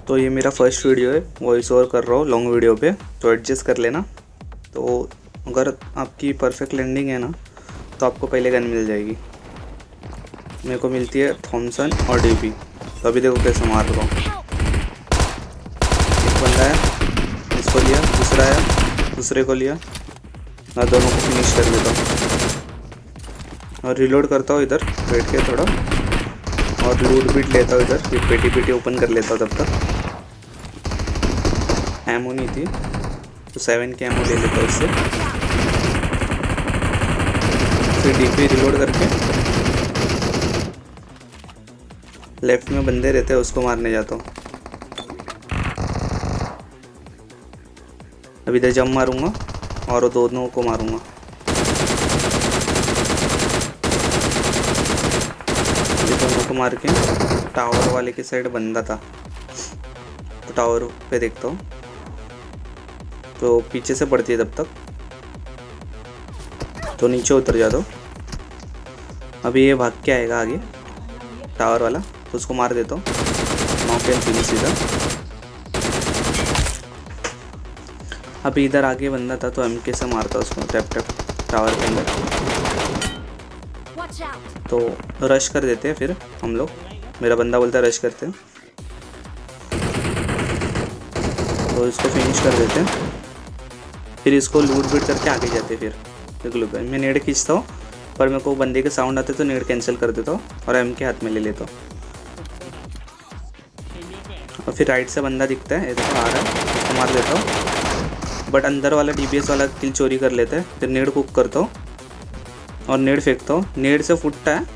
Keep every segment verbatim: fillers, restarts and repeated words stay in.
तो ये मेरा फर्स्ट वीडियो है, वॉइस ओवर कर रहा हूँ लॉन्ग वीडियो पे, तो एडजस्ट कर लेना। तो अगर आपकी परफेक्ट लैंडिंग है ना तो आपको पहले गन मिल जाएगी। मेरे को मिलती है थॉमसन और डीपी। तो अभी देखो कैसे मार रहा हूँ। एक बंदा है, इसको लिया, दूसरा है, दूसरे को लिया, मैं दोनों को फिनिश कर देता हूँ और रिलोड करता हूँ इधर बैठ के थोड़ा, और लूट बीट लेता हूँ इधर, फिर पेटी पेटी ओपन कर लेता हूँ। तब तक एमो नहीं थी तो सेवन के एमो ले लेता हूँ उससे, फिर डीपी रिलोड करके लेफ्ट में बंदे रहते हैं उसको मारने जाता हूँ। अभी इधर जंप मारूंगा और दोनों को मारूंगा। ये दोनों को मार के टावर वाले की साइड बंदा था तो टावर पे देखता हूँ, तो पीछे से पड़ती है तब तक, तो नीचे उतर जाता हूँ। अभी ये भाग के आएगा आगे टावर वाला, तो उसको मार देता हूँ। नॉक एंड फिनिश इधर। अभी इधर आगे बंदा था तो एमके से मारता उसको टैप टैप टावर के अंदर। तो रश कर देते हैं फिर हम लोग, मेरा बंदा बोलता है रश करते हैं, तो इसको फिनिश कर देते हैं। फिर इसको लूट बीट करके आगे जाते हैं। फिर देख मैं नेड खींचता हूँ, पर मेरे को बंदे के साउंड आते तो नेड कैंसिल कर देता हूँ और एम के हाथ में ले लेता हूँ। और फिर राइट से बंदा दिखता है, देखो आ रहा है, उसको मार देता हूँ, बट अंदर वाला डीबीएस वाला किल चोरी कर लेता है। फिर नेड कुक करता हूँ और नेड फेंकता हूँ, नेड से फुटता है,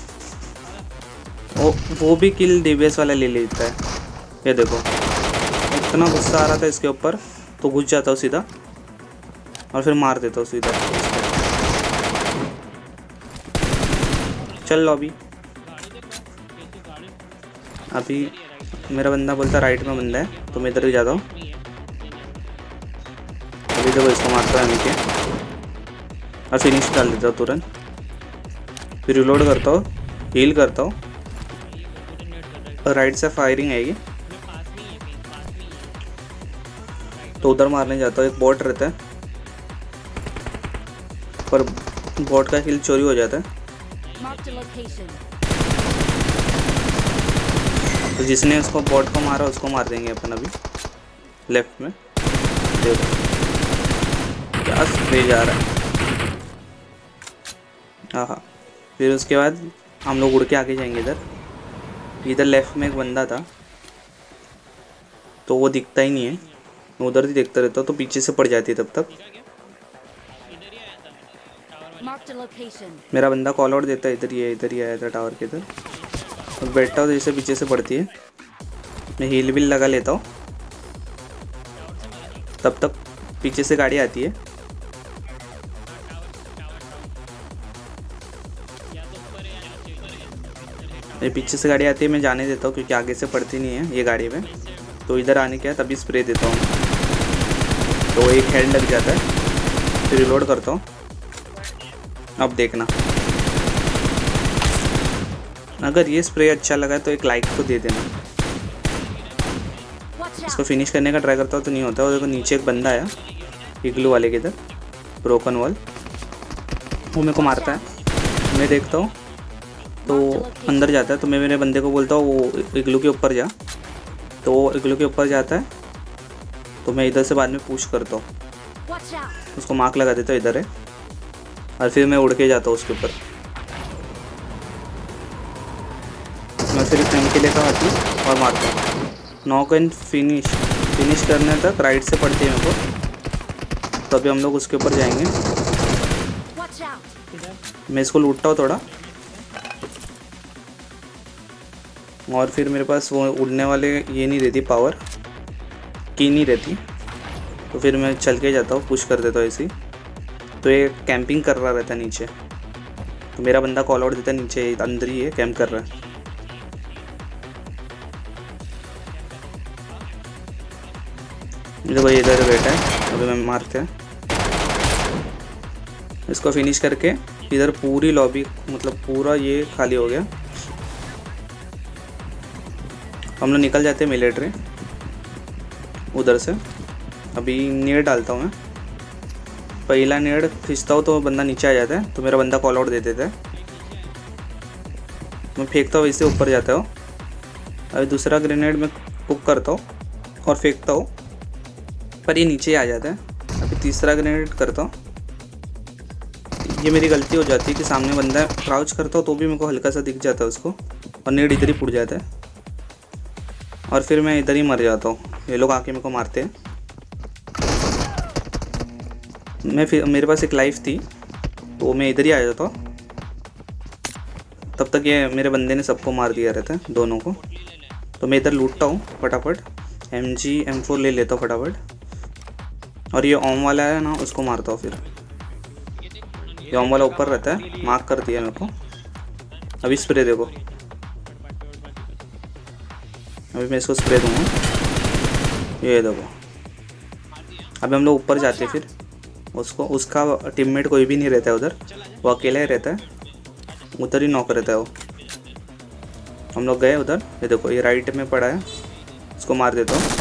वो वो भी किल डीबीएस वाला ले लेता है। ये देखो इतना गुस्सा आ रहा था इसके ऊपर, तो घुस जाता हूँ सीधा और फिर मार देता हूँ सीधा। चल लॉबी। अभी मेरा बंदा बोलता राइट में बंदा है तो मैं इधर ही जाता हूँ। अभी देखो इसको मारता है नीचे और फिनिश डाल देता हूँ तुरंत। फिर रिलोड करता हूँ, हील करता हूँ, और राइट से फायरिंग आएगी तो उधर मारने जाता हूँ। एक बॉट रहता है पर बॉट का किल चोरी हो जाता है, तो जिसने उसको बॉट को मारा उसको मार देंगे अपन अभी लेफ्ट में। देखो क्या स्प्रे जा रहा है। हाँ, फिर उसके बाद हम लोग उड़ के आगे जाएंगे। इधर इधर लेफ्ट में एक बंदा था तो वो दिखता ही नहीं है, मैं उधर ही देखता रहता हूँ, तो पीछे से पड़ जाती है। तब तक मेरा बंदा कॉल आउट देता है, इधर ही है, इधर ही आया था टावर के इधर, तो बैठता हूँ जैसे पीछे से पड़ती है, मैं हील विल लगा लेता हूँ। तब तक पीछे से गाड़ी आती है, ये पीछे से गाड़ी आती है, मैं जाने देता हूँ क्योंकि आगे से पड़ती नहीं है ये गाड़ी में। तो इधर आने के तभी स्प्रे देता हूँ, तो एक हेड लग जाता है। फिर रिलोड करता हूँ। अब देखना, अगर ये स्प्रे अच्छा लगा तो एक लाइक को दे देना। इसको फिनिश करने का ट्राई करता हूँ तो नहीं होता। और देखो नीचे एक बंदा आया इग्लू वाले के इधर, ब्रोकन वॉल, वो मेरे को मारता है। मैं देखता हूँ तो अंदर जाता है, तो मैं मेरे बंदे को बोलता हूँ वो इग्लू के ऊपर जा, तो वो इग्लू के ऊपर जाता है, तो मैं इधर से बाद में पुश करता हूँ, उसको मार्क लगा देता हूँ इधर है, और फिर मैं उड़ के जाता हूँ उसके ऊपर। मैं फिर फ्रेंड के लेकर आती हूँ और मारता हूँ। नॉक एंड फिनिश फिनिश करने तक राइट से पड़ती है मेरे को, तो अभी हम लोग उसके ऊपर जाएंगे। मैं इसको लूटता हूँ थोड़ा, और फिर मेरे पास वो उड़ने वाले ये नहीं रहती, पावर की नहीं रहती, तो फिर मैं चल के जाता हूँ, पुश कर देता हूँ ऐसी। तो ये कैंपिंग कर रहा रहता है नीचे, तो मेरा बंदा कॉल आउट देता है नीचे अंदर ही है, कैंप कर रहा है। देखो ये इधर बैठा है, अभी मैं मारते हैं इसको। फिनिश करके इधर पूरी लॉबी मतलब पूरा ये खाली हो गया। हम लोग निकल जाते हैं मिलिट्री, उधर से। अभी नेड डालता हूँ मैं, पहला नेड खींचता हूँ तो बंदा नीचे आ जाता है, तो मेरा बंदा कॉल आउट दे देता है। मैं फेंकता हूँ वैसे ऊपर जाता हूँ। अभी दूसरा ग्रेनेड मैं कुक करता हूँ और फेंकता हूँ, पर ये नीचे आ जाता है। अभी तीसरा ग्रेनेड करता हूँ। ये मेरी गलती हो जाती है कि सामने बंदा है, क्राउच करता हूँ तो भी मेरे को हल्का सा दिख जाता है उसको, और नेड इधर ही फूट जाता है और फिर मैं इधर ही मर जाता हूँ। ये लोग आके मेरे को मारते हैं। मैं फिर मेरे पास एक लाइफ थी तो मैं इधर ही आ जाता हूँ। तब तक ये मेरे बंदे ने सबको मार दिया रहता है, दोनों को। तो मैं इधर लूटता हूँ फटाफट, एम जी एम फोर ले लेता हूँ फटाफट, और ये ओम वाला है ना उसको मारता हूँ। फिर ये ओम वाला ऊपर रहता है, मार्क कर दिया मेरे को। अभी स्प्रे देखो, अभी मैं इसको स्प्रे दूँगा, ये देखो। अभी हम लोग ऊपर जाते हैं, फिर उसको उसका टीममेट कोई भी नहीं रहता है उधर, वो अकेला ही रहता है, उधर ही नॉक रहता है वो। हम लोग गए उधर, ये देखो ये राइट में पड़ा है, इसको मार देता हूँ।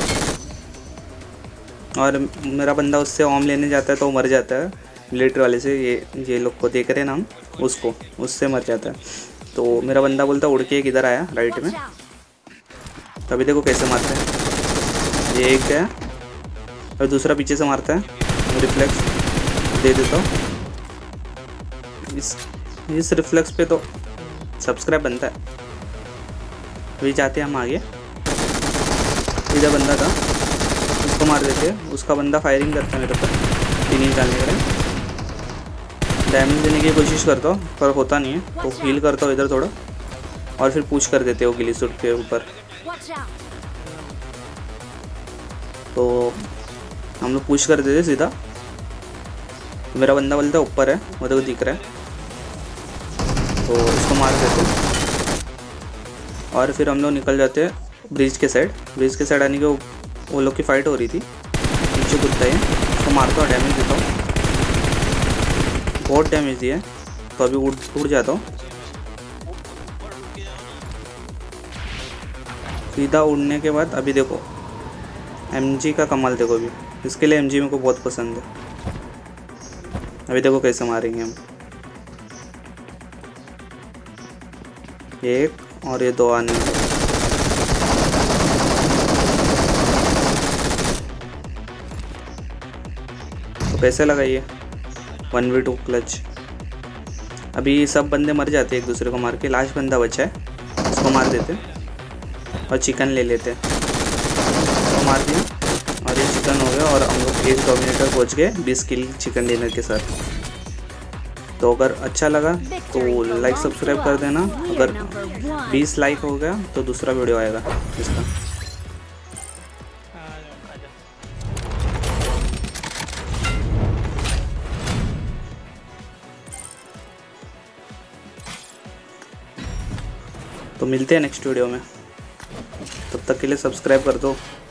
और मेरा बंदा उससे ओम लेने जाता है तो वो मर जाता है मिलिट्री वाले से। ये ये लोग को देख रहे हैं ना हम, उसको उससे मर जाता है। तो मेरा बंदा बोलता है उड़ के किधर आया राइट में, तभी देखो कैसे मारते हैं। ये एक है और दूसरा पीछे से मारता है, रिफ्लेक्स दे देता हूँ। इस इस रिफ्लेक्स पे तो सब्सक्राइब बनता है। अभी जाते हैं हम आगे, इधर बंदा था, उसको मार देते हैं। उसका बंदा फायरिंग करता है मेरे ऊपर, फिनिश डालने के लिए डैमेज देने की कोशिश करता हूँ, पर होता नहीं है। तो हील करता हूँ इधर थोड़ा, और फिर पुश कर देते हो गिली सूट के ऊपर। तो हम लोग पुश कर देते सीधा। मेरा बंदा बोलता है ऊपर है, वो देखो दिख रहा है, तो इसको मार देते हैं। और फिर हम लोग निकल जाते हैं ब्रिज के साइड। ब्रिज के साइड आने के वो लोग की फ़ाइट हो रही थी, नीचे कूदता है, उसको मारता हूँ, डैमेज देता हूँ, बहुत डैमेज दिया, तो अभी उड़ उड़ जाता हूँ। सीधा उड़ने के बाद अभी देखो एमजी का कमाल देखो। अभी इसके लिए एमजी मेरे को बहुत पसंद है। अभी देखो कैसे मारेंगे हम, एक और ये दो आने। तो कैसे लगा ये वन वी टू क्लच। अभी सब बंदे मर जाते हैं एक दूसरे को मार के, लास्ट बंदा बचा है, उसको मार देते और चिकन ले लेते। तो मार दिया और ये चिकन हो गया, और हम लोग एक डोमिनेटर पहुँच गए बीस किल चिकन डिनर के साथ। तो अगर अच्छा लगा तो लाइक सब्सक्राइब कर देना। अगर बीस लाइक हो गया तो दूसरा वीडियो आएगा इसका। तो मिलते हैं नेक्स्ट वीडियो में, तब तक के लिए सब्सक्राइब कर दो।